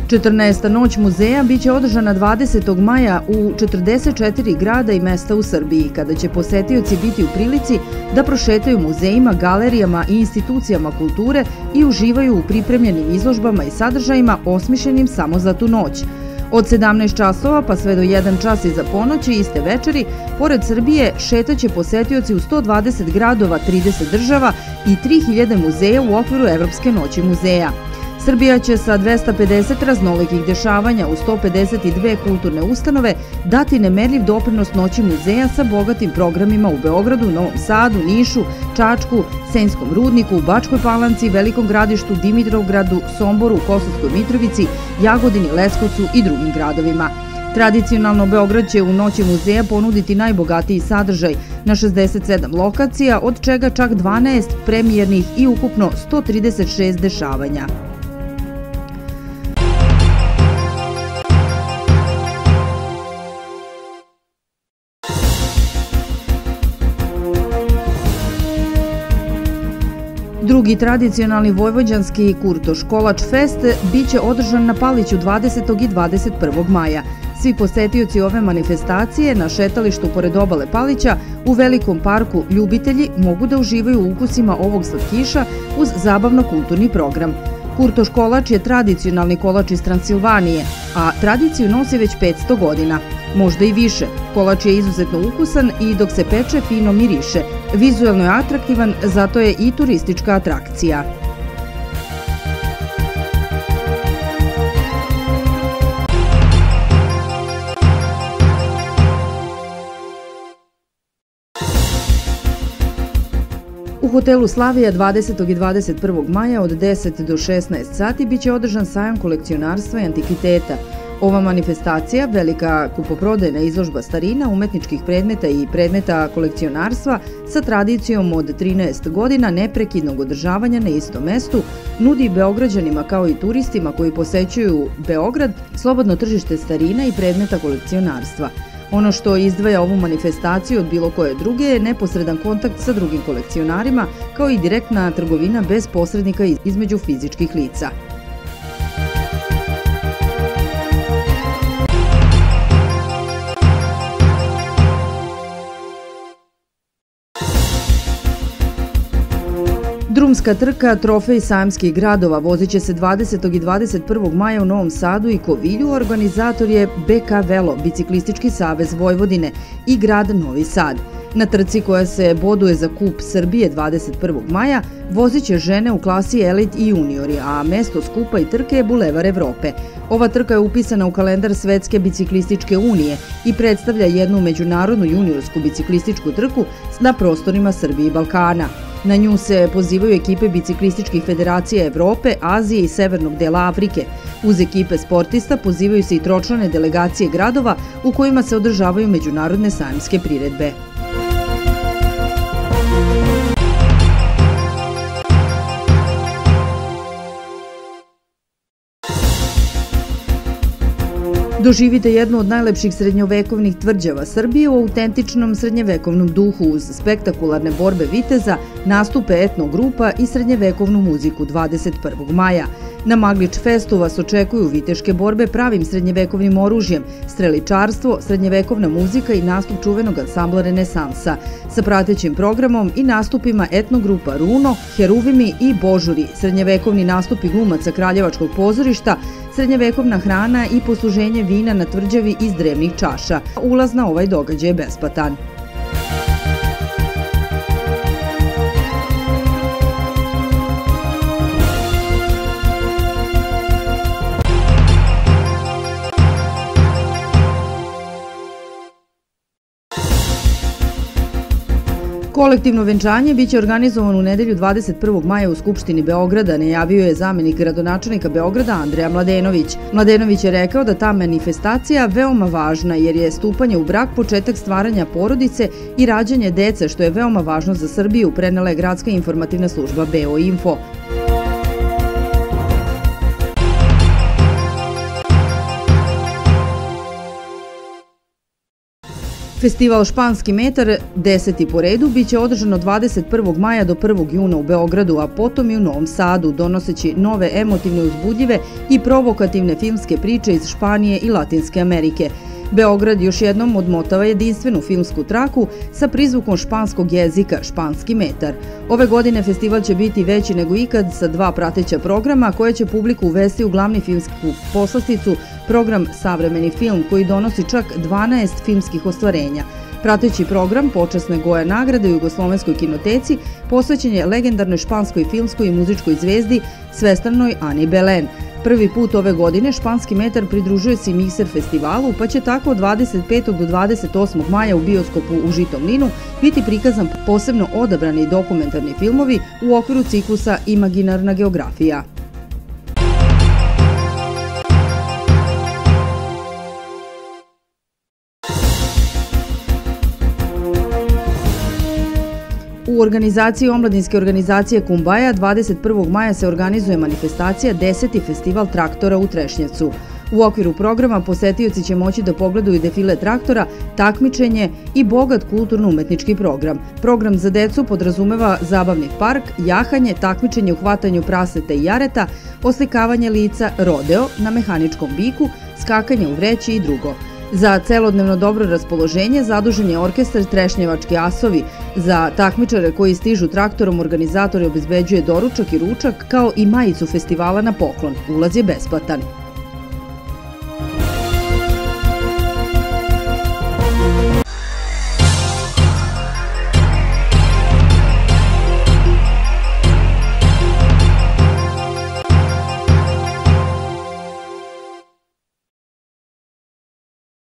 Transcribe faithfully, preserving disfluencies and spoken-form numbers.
četrnaesta noć muzeja biće održana dvadesetog maja u četrdeset četiri grada i mesta u Srbiji, kada će posetioci biti u prilici da prošetaju muzejima, galerijama i institucijama kulture i uživaju u pripremljenim izložbama i sadržajima osmišljenim samo za tu noć. Od sedamnaest časova pa sve do jedan čas iza ponoći iste večeri, pored Srbije šetaće posetioci u sto dvadeset gradova, trideset država i tri hiljade muzeja u okviru Evropske noći muzeja. Srbija će sa dvesta pedeset raznolikih dešavanja u sto pedeset dve kulturne ustanove dati nemerljiv doprinos Noći muzeja sa bogatim programima u Beogradu, Novom Sadu, Nišu, Čačku, Senjskom Rudniku, Bačkoj Palanci, Velikom Gradištu, Dimitrovgradu, Somboru, Kosovskoj Mitrovici, Jagodini, Leskovcu i drugim gradovima. Tradicionalno Beograd će u Noći muzeja ponuditi najbogatiji sadržaj na šezdeset sedam lokacija, od čega čak dvanaest premijernih i ukupno sto trideset šest dešavanja. Drugi tradicionalni vojvođanski Kurtoš Kolač fest biće održan na Paliću dvadesetog i dvadeset prvog maja. Svi posetioci ove manifestacije na šetalištu pored obale Palića u velikom parku ljubitelji mogu da uživaju u ukusima ovog slatkiša uz zabavno-kulturni program. Kurtoš kolač je tradicionalni kolač iz Transilvanije, a tradiciju nosi već petsto godina. Možda i više. Kolač je izuzetno ukusan i dok se peče fino miriše. Vizuelno je atraktivan, zato je i turistička atrakcija. U hotelu Slavija dvadesetog i dvadeset prvog maja od deset do šesnaest sati biće održan sajam kolekcionarstva i antikviteta. Ova manifestacija, velika kupoprodajna izložba starina, umetničkih predmeta i predmeta kolekcionarstva sa tradicijom od trinaest godina neprekidnog održavanja na istom mestu, nudi Beograđanima kao i turistima koji posećuju Beograd slobodno tržište starina i predmeta kolekcionarstva. Ono što izdvaja ovu manifestaciju od bilo koje druge je neposredan kontakt sa drugim kolekcionarima, kao i direktna trgovina bez posrednika između fizičkih lica. Drumska trka Trofej sajamskih gradova vozit će se dvadesetog i dvadeset prvog maja u Novom Sadu i Kovilju. Organizator je B K Velo, Biciklistički savez Vojvodine i grad Novi Sad. Na trci koja se boduje za kup Srbije dvadeset prvog maja vozit će žene u klasi elit i juniori, a mesto skupa i trke je Bulevar Evrope. Ova trka je upisana u kalendar Svetske biciklističke unije i predstavlja jednu međunarodnu juniorsku biciklističku trku na prostorima Srbije i Balkana. Na nju se pozivaju ekipe biciklističkih federacija Evrope, Azije i severnog dela Afrike. Uz ekipe sportista pozivaju se i tročlane delegacije gradova u kojima se održavaju međunarodne sajamske priredbe. Doživite jednu od najlepših srednjovekovnih tvrđava Srbije u autentičnom srednjevekovnom duhu uz spektakularne borbe viteza, nastupe etno grupa i srednjevekovnu muziku dvadeset prvog maja. Na Maglič festu vas očekuju viteške borbe pravim srednjevekovnim oružjem, streličarstvo, srednjevekovna muzika i nastup čuvenog ansambla Renesansa, sa pratećim programom i nastupima etnogrupa Runo, Heruvimi i Božuri, srednjevekovni nastupi glumaca Kraljevačkog pozorišta, srednjevekovna hrana i posluženje vina na tvrđavi iz drevnih čaša. Ulaz na ovaj događaj je besplatan. Kolektivno venčanje biće organizovano u nedelju dvadeset prvog maja u Skupštini Beograda, najavio je zamenik gradonačelnika Beograda Andreja Mladenović. Mladenović je rekao da ta manifestacija veoma važna jer je stupanje u brak početak stvaranja porodice i rađanje dece, što je veoma važno za Srbiju, prenela je gradska informativna služba B O Info. Festival Španski metar, deseti po redu, biće održan od dvadeset prvog maja do prvog juna u Beogradu, a potom i u Novom Sadu, donoseći nove emotivne, uzbudljive i provokativne filmske priče iz Španije i Latinske Amerike. Beograd još jednom odmotava jedinstvenu filmsku traku sa prizvukom španskog jezika Španski metar. Ove godine festival će biti veći nego ikad sa dva prateća programa koje će publiku uvesti u glavni filmsku poslasticu, program Savremeni film, koji donosi čak dvanaest filmskih ostvarenja. Prateći program Počasne Goja nagrade u Jugoslovenskoj kinoteci posvećen je legendarnoj španskoj filmskoj i muzičkoj zvezdi svestranoj Ani Belen. Prvi put ove godine Španski metar pridružuje se i Mikser festivalu, pa će tako od dvadeset petog do dvadeset osmog maja u bioskopu u Žitom Mlinu biti prikazan posebno odabrani dokumentarni filmovi u okviru ciklusa Imaginarna geografija. U organizaciji omladinske organizacije Kumbaja dvadeset prvog maja se organizuje manifestacija deseti festival traktora u Trešnjevcu. U okviru programa posetioci će moći da pogledaju defile traktora, takmičenje i bogat kulturno-umetnički program. Program za decu podrazumeva zabavni park, jahanje, takmičenje u hvatanju praseta i jareta, oslikavanje lica, rodeo na mehaničkom biku, skakanje u vreći i drugo. Za celodnevno dobro raspoloženje zadužen je orkestar Trešnjevački asovi. Za takmičare koji stižu traktorom organizatori obezbeđuje doručak i ručak kao i majicu festivala na poklon. Ulaz je besplatan.